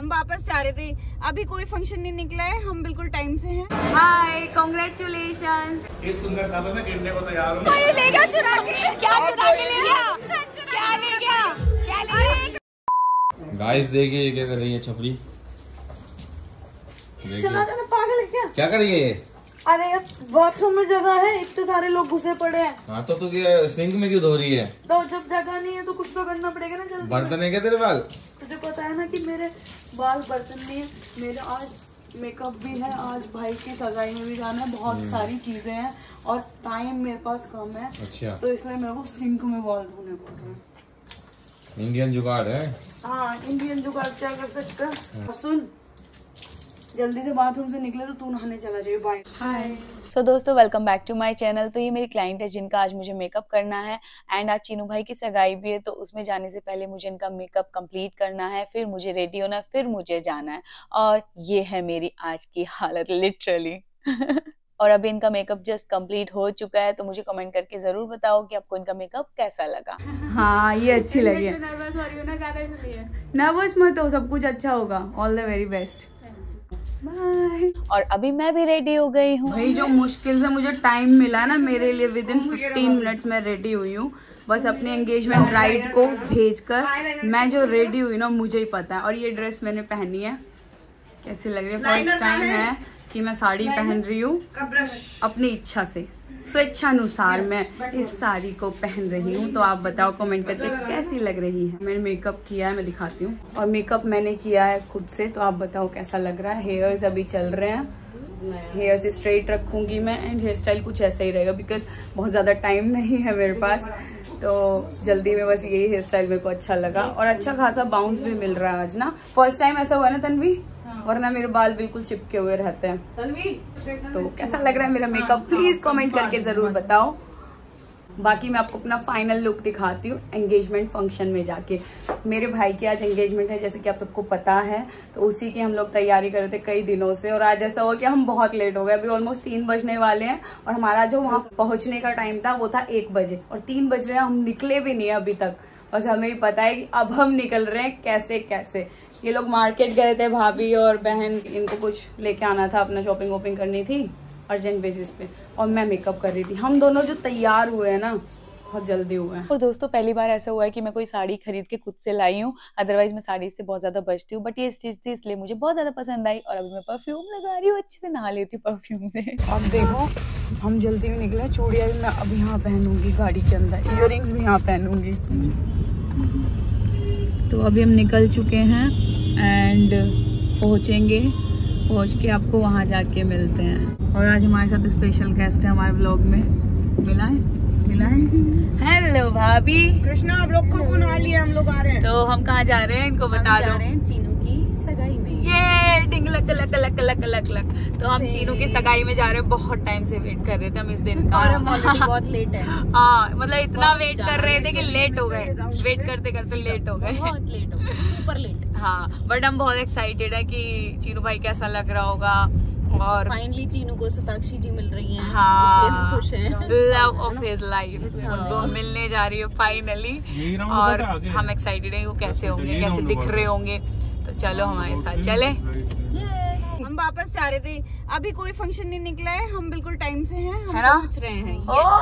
हम वापस जा रहे थे, अभी कोई फंक्शन नहीं निकला है, हम बिल्कुल टाइम से हैं। Hi, congratulations. इस सुंदर खाने में गिरने को तैयार हूँ। कोई ले गया चुरा के? क्या चुरा के ले गया? क्या ले गया? क्या ले गया? गाइस देखिए ये क्या कर रही है छपरी। चला जाना, पागल है क्या कर रही है ये? अरे बाथरूम में जगह है, इतने सारे लोग घुसे पड़े हैं। हाँ तो क्या सिंक में क्यों धो रही है? तो जब जगह नहीं है तो कुछ तो करना पड़ेगा ना। जल्दी बर्तन है क्या तेरे बाल? तुझे पता है ना कि मेरे बाल बर्तन नहीं है, मेरे आज मेकअप भी है, आज भाई की सगाई में भी जाना है, बहुत सारी चीजें हैं और टाइम मेरे पास कम है। अच्छा, तो इसलिए मेरे को सिंक में बाल धोने पड़ रहे हैं। इंडियन जुगाड़ है। हाँ, इंडियन जुगाड़ क्या कर सकते हैं। सुन, जल्दी से बाथरूम से निकले तो तू नहाने चला जाइए। बाय। हाय। सो दोस्तों, welcome back to my channel. तो ये मेरी क्लाइंट है जिनका आज मुझे मेकअप करना है एंड आज चीनू भाई की सगाई भी है, तो उसमें जाने से पहले मुझे इनका मेकअप कंप्लीट करना है, फिर मुझे रेडी होना है, फिर मुझे जाना है। और ये है मेरी आज की हालत लिटरली। और अभी इनका मेकअप जस्ट कंप्लीट हो चुका है, तो मुझे कमेंट करके जरूर बताओ कि आपको इनका मेकअप कैसा लगा। हाँ, ये अच्छी लगी है। नर्वस हो रही हो ना ज्यादा, इसलिए नर्वस मत हो, सब कुछ अच्छा होगा। All the very best. Bye. और अभी मैं भी रेडी हो गई हूँ। भाई जो मुश्किल से मुझे टाइम मिला ना मेरे लिए, विद इन 15 मिनट्स में रेडी हुई हूँ। बस अपने एंगेजमेंट ब्राइड को भेजकर मैं जो रेडी हुई ना, मुझे ही पता है। और ये ड्रेस मैंने पहनी है, कैसी लग रही है? फर्स्ट टाइम है कि मैं साड़ी पहन रही हूँ अपनी इच्छा से, स्वेच्छानुसार मैं इस साड़ी को पहन रही हूँ। तो आप बताओ कमेंट करके कैसी लग रही है। मैंने मेकअप किया है, मैं दिखाती हूँ। और मेकअप मैंने किया है खुद से, तो आप बताओ कैसा लग रहा है। हेयर्स अभी चल रहे हैं, हेयर्स स्ट्रेट रखूंगी मैं एंड हेयर स्टाइल कुछ ऐसा ही रहेगा, बिकॉज बहुत ज़्यादा टाइम नहीं है मेरे पास, तो जल्दी में बस यही हेयर स्टाइल मेरे को अच्छा लगा। और अच्छा खासा बाउंस भी मिल रहा है आज ना। फर्स्ट टाइम ऐसा हुआ ना तन्वी, वरना मेरे बाल बिल्कुल चिपके हुए रहते हैं। तो कैसा लग रहा है मेरा मेकअप, प्लीज कमेंट करके जरूर बताओ। बाकी मैं आपको अपना फाइनल लुक दिखाती हूँ एंगेजमेंट फंक्शन में जाके। मेरे भाई की आज एंगेजमेंट है, जैसे कि आप सबको पता है, तो उसी की हम लोग तैयारी कर रहे थे कई दिनों से। और आज ऐसा हुआ कि हम बहुत लेट हो गए, अभी ऑलमोस्ट 3 बजने वाले हैं और हमारा जो वहाँ पहुँचने का टाइम था वो था 1 बजे और 3 बज रहे हैं, हम निकले भी नहीं अभी तक। बस हमें भी पता है कि अब हम निकल रहे हैं कैसे कैसे। ये लोग मार्केट गए थे, भाभी और बहन, इनको कुछ लेके आना था, अपना शॉपिंग वॉपिंग करनी थी अर्जेंट बेसिस पे, और मैं मेकअप कर रही थी। हम दोनों जो तैयार हुए हैं ना, बहुत जल्दी हुए हैं। और दोस्तों पहली बार ऐसा हुआ है कि मैं कोई साड़ी खरीद के खुद से लाई हूँ, अदरवाइज मैं साड़ी से बहुत ज्यादा बचती हूँ, बट ये चीज थी इसलिए मुझे बहुत ज्यादा पसंद आई। और अभी मैं परफ्यूम लगा रही हूँ, अच्छे से नहा लेती हूँ परफ्यूम से। अब देखो हम जल्दी में निकले, चूड़ियाँ भी मैं अब यहाँ पहनूंगी गाड़ी के अंदर, इयररिंग्स भी यहाँ पहनूंगी। तो अभी हम निकल चुके हैं एंड पहुँचेंगे, पहुँच के आपको वहाँ जाके मिलते हैं। और आज हमारे साथ स्पेशल गेस्ट है हमारे ब्लॉग में, मिलाए। हेलो भाभी। कृष्णा, आप लोग को बुला लिया, हम लोग आ रहे हैं। तो हम कहाँ जा रहे हैं इनको बता दो। जा रहे हैं चीनू की सगाई में। ये डिंग लक लक लक लक लक लक। तो हम चीनू की सगाई में जा रहे हैं, बहुत टाइम से वेट कर रहे थे हम इस दिन का, और हम ऑलरेडी बहुत लेट है। हाँ, मतलब इतना वेट कर रहे थे कि लेट हो गए, वेट करते करते लेट हो गए, बहुत लेट हो गए, सुपर लेट। हाँ, बट हम बहुत एक्साइटेड है कि चीनू भाई कैसा लग रहा होगा। और फाइनली चीनू को सताक्षी जी मिल रही हैं, हाँ, इसलिए हम खुश हैं। लव ऑफ हिज लाइफ उनको मिलने जा रही है फाइनली, और हम एक्साइटेड हैं वो कैसे होंगे, कैसे दिख रहे होंगे। तो चलो हमारे साथ चले। हम वापस जा रहे थे, अभी कोई फंक्शन नहीं निकला है, हम बिल्कुल टाइम से हैं, हम है ना? पहुंच रहे हैं।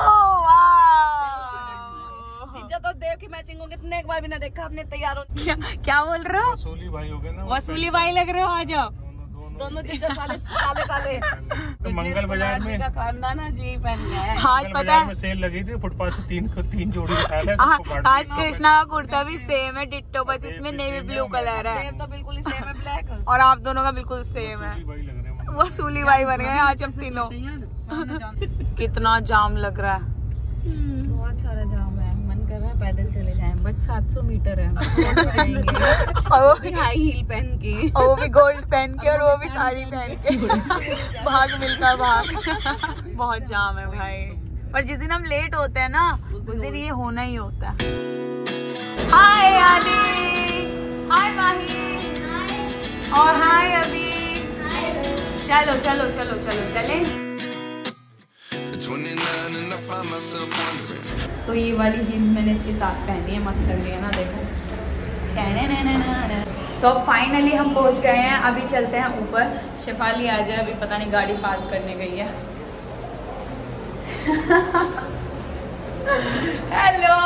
तो देव की मैचिंग होगी, तुमने एक बार भी ना देखा, अपने तैयार हो। क्या बोल रहे हो? वसूली भाई हो गए ना, वसूली भाई लग रहे हो, आ जाओ। दोनों चीजें साले काले काले। तो मंगल बाजार में का खानदान है जी पहन गया है। आज पता है सेल लगी थी, फुटपाथ से तीन जोड़ी दिखाया आज कृष्णा का कुर्ता भी सेम है, डिट्टो, बस इसमें नेवी ब्लू कलर है। देव तो बिल्कुल ही सेम है, ब्लैक। और आप दोनों का बिल्कुल सेम है, वसूली भाई बन गए आज हम तीनों। कितना जाम लग रहा है, बहुत सारा जाम है, मन कर रहा है पैदल चले जाएं, बट 700 मीटर है, कैसे जाएंगे? और वो भी हाई हील पहन के, और वो भी गोल्ड पहन के, और वो भी साड़ी पहन के। भाग मिलता भाग। बहुत जाम है भाई, पर जिस दिन हम लेट होते हैं ना, उस दिन ये होना ही होता है। हाय आदि, हाय माही, और हाय अभी। चलो चलो चलो चलो चले। तो ये वाली हील्स मैंने इसके साथ पहनी है, मस्त लग रही है ना, देखो। तो अब फाइनली हम पहुंच गए हैं, अभी चलते हैं ऊपर। शेफाली आ जाए, अभी पता नहीं गाड़ी पार्क करने गई है। हेलो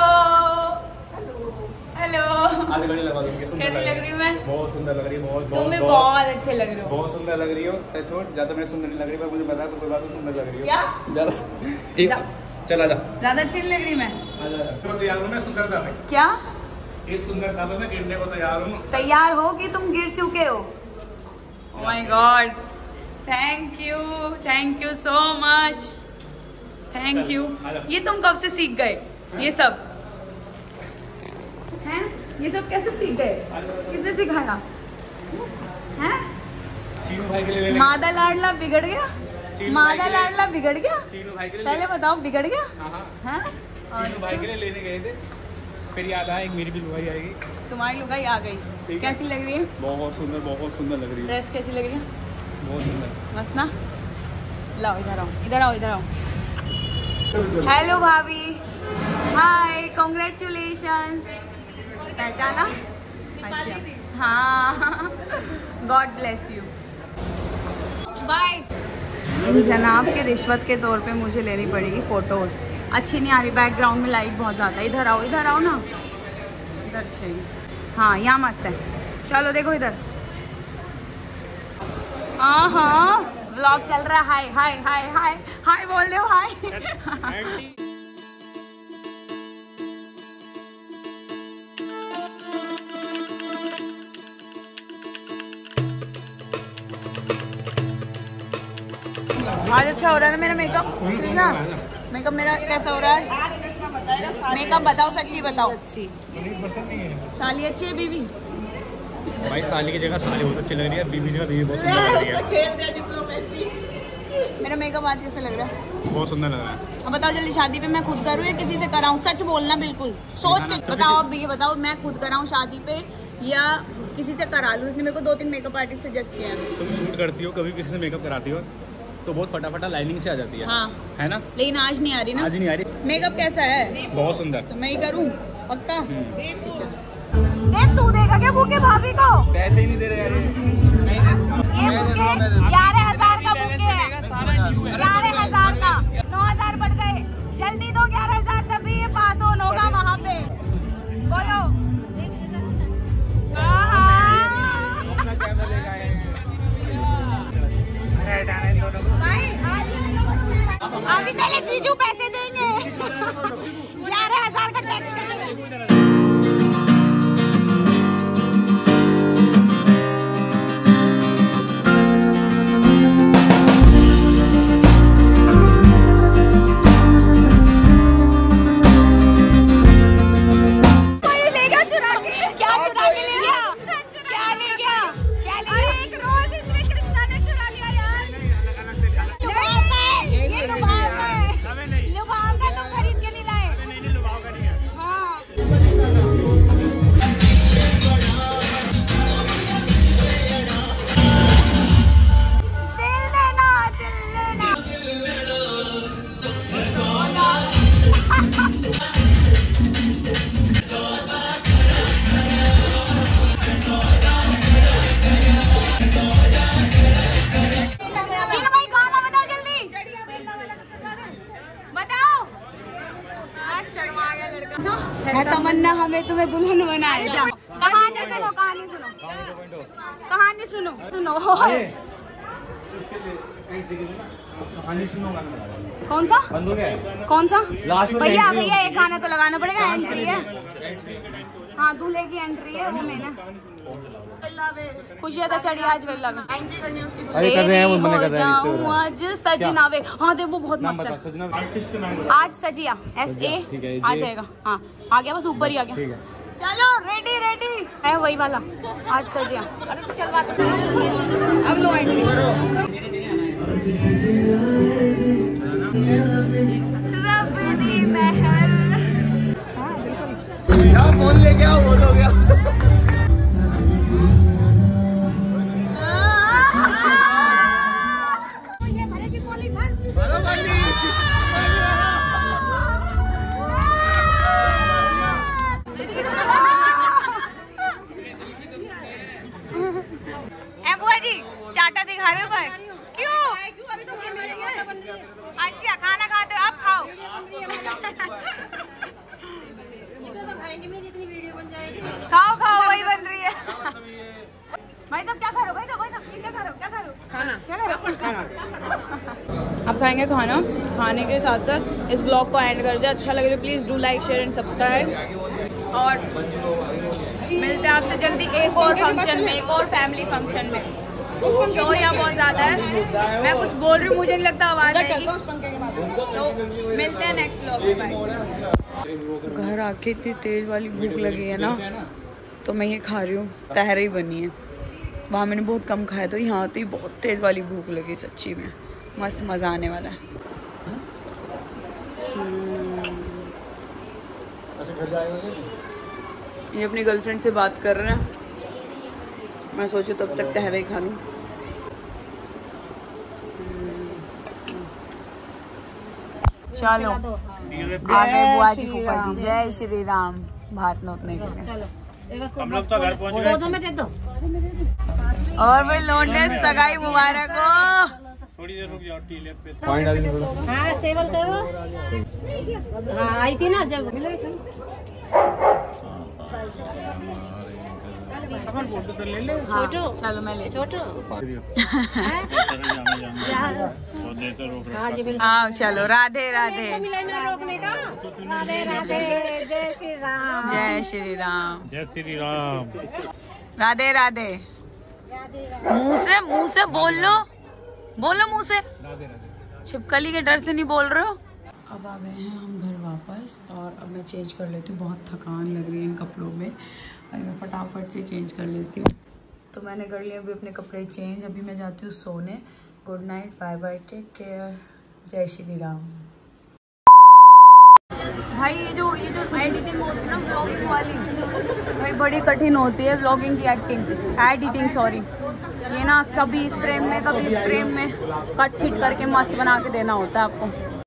हेलो, आज गाड़ी लगा दूंगी। कैसी लग रही हूँ मैं? बहुत सुंदर लग रही है। बहुत तुम भी बहुत अच्छे लग रहे हो। बहुत सुंदर लग रही हो। छोड़, ज्यादा मैं सुंदर नहीं लग रही, पर मुझे पता है तो कोई बात नहीं, सुंदर लग रही हो। क्या? ज्यादा चल आजा। ज्यादा अच्छी नहीं लग रही मैं? तो तैयार हूँ मैं सुंदरता में। क्या? इस सुंदरता में मैं गिरने को तैयार हूँ। तैयार हो कि तुम गिर चुके हो? Oh my God, thank you so much, thank you. ये तुम कब से सीख गए ये सब? हैं? ये सब कैसे सीख गए? किसने सिखाया? हैं? चीनू भाई के लिए मादा लाडला बिगड़ गया? मादा लाडला बिगड़ गया? चीनू भाई के लिए पहले बताओ, बिगड़ गया? हाँ। हैं? चीनू भाई के लिए लेने गए थे, फिर याद आया एक मेरी भी लुगाई आएगी। तुम्हारी लुगाई आ गई। ठीक है। कैसी लग रही है? बहुत सुंदर लग रही है। ड्रेस कैसी लग रही है? बहुत सुंदर। मस्त ना? लाओ इधर आओ, इधर आओ, इधर आओ। हेलो भाभी, हाय, कॉन्ग्रेचुलेशंस। पहचाना? अच्छा, हाँ, गॉड ब्लेस यू, बाय। इन जनाब के रिश्वत के तौर पे मुझे लेनी पड़ेगी फोटोज। अच्छी नहीं आ रही, बैकग्राउंड में लाइट बहुत ज़्यादा है। इधर आओ ना, इधर चाहिए। हाँ, यहाँ मस्त है। चलो देखो इधर। हाँ, व्लॉग चल रहा है। हाय हाय हाय हाय हाय बोल दो, हाय। आज अच्छा हो रहा है ना मेरा मेकअप? कृष्णा, मेकअप मेरा कैसा हो रहा है? मेकअप बताओ, सच्ची बताओ। साली अच्छी है? बीवी? भाई साली की जगह साली बहुत अच्छी लग रही है, बीवी की जगह बीवी बहुत सुंदर लग रही है। मेरा मेकअप आज कैसे लग रहा है? बहुत सुंदर लग रहा है। अब बताओ जल्दी, शादी पे मैं खुद करूँ या किसी से कराऊँ? सच बोलना, बिल्कुल सोच के बताओ। अब ये बताओ, मैं खुद कराऊँ शादी पे या किसी से करा लूँ? इसने मेरे को 2-3 मेकअप आर्टिस्ट सजेस्ट किया है। तुम शूट करती हो, कभी किसी से मेकअप कराती हो तो बहुत फटाफटा लाइनिंग से आ जाती है। हाँ, है ना? लेकिन आज नहीं आ रही ना। आज नहीं आ रही। मेकअप कैसा है? बहुत सुंदर। तो मैं ही करूँ पक्का? देख, तू देगा क्या बुके भाभी को? पैसे ही नहीं दे रहे यार। ये बुके 11,000 का बुके है। 11,000 का 9,000 बढ़ गए। जल्दी दो 11,000, तभी ये पास ऑन होगा वहाँ पे। बोलो। अभी पहले जीजू पैसे देंगे। 11,000 का टैक्स कटेगा। तमन्ना हमें तुम्हें दुल्हन बनाएगा। कहानी सुनो, कहानी सुनो, कहानी सुनो, सुनो। कहानी सुनो। कौन सा? बंद हो गया। कौन सा? भैया में एक गाना तो लगाना पड़ेगा। एंट्री है। हाँ, दूल्हे की एंट्री है वो मैंने। खुशियाँ तो चढ़ी आज वेला में। एंट्री करनी है उसकी। जाऊँ आज सजनावे। हाँ देख, वो बहुत मस्त है। आज सजिया SA आ जाएगा। हाँ, आ गया, बस ऊपर ही आ गया। चलो रेडी रेडी है वही वाला। आज सजिया। अरे तो चल बात अब लो एंट्री। रब दी महल। क्या फोन लेके आओ, बोल हो गया। जी चाटा दिखा रहे हो भाई? क्यों? अभी तो मिलेंगे। अच्छा खाना खाते हो आप, खाओ। जितनी वीडियो बन जाएगी। खाओ खाओ, वही बन रही है। भाई साहब क्या खा रहे हो? भाई साहब क्या खा रहे हो? क्या खा रहे हो? खाना क्या खा रहे हो? खाना। अब खाएंगे खाना। खाने के साथ साथ इस ब्लॉग को एंड कर दे। अच्छा लगे तो please do like share and subscribe, और मिलते हैं आपसे जल्दी एक और फंक्शन में, एक और फैमिली फंक्शन में। शो यहाँ बहुत ज्यादा है, मैं कुछ बोल रही हूँ, मुझे नहीं लगता आवाज आएगी। तो मिलते हैं नेक्स्ट ब्लॉग में। घर आके इतनी तेज वाली भूख लगी है ना, तो मैं ये खा रही हूँ। तहरी बनी है, वहाँ मैंने बहुत कम खाया, तो यहाँ आती बहुत तेज वाली भूख लगी सच्ची में। मस्त मज़ा आने वाला है। ये अपनी गर्लफ्रेंड से बात कर रहे हैं, मैं सोचूं तब तक तहरे ही खा लूं। चलो आगे बुआ जी फूफा जी, जय श्री राम। भात नोतने के लिए हम लोग तो घर पहुंच गए। और भाई लौंडे सगाई मुबारक हो। थोड़ी देर रुक जाओ, टी लेप पे हाँ सेवल करो। हाँ आई थी ना जब। फोटो तो ले ले। छोटो चलो मैं ले छोटो। हाँ चलो, राधे राधे। रोकने का। राधे राधे, जय श्री राम। जय श्री राम। जय श्री राम। राधे राधे। मुंह से बोल लो, बोलो मुंह से। छिपकली के डर से नहीं बोल रहे हो। अब आ गए हैं हम घर वापस, और अब मैं चेंज कर लेती हूँ। बहुत थकान लग रही है इन कपड़ों में, और मैं फटाफट से चेंज कर लेती हूँ। तो मैंने कर लिया अभी अपने कपड़े चेंज। अभी मैं जाती हूँ सोने। Good night, bye bye, take care, जय श्री राम। भाई ये जो एडिटिंग होती है ना व्लॉगिंग वाली, भाई बड़ी कठिन होती है व्लॉगिंग की एडिटिंग सॉरी। ये ना कभी इस फ्रेम में कभी इस फ्रेम में कट फिट करके मस्त बना के देना होता है आपको।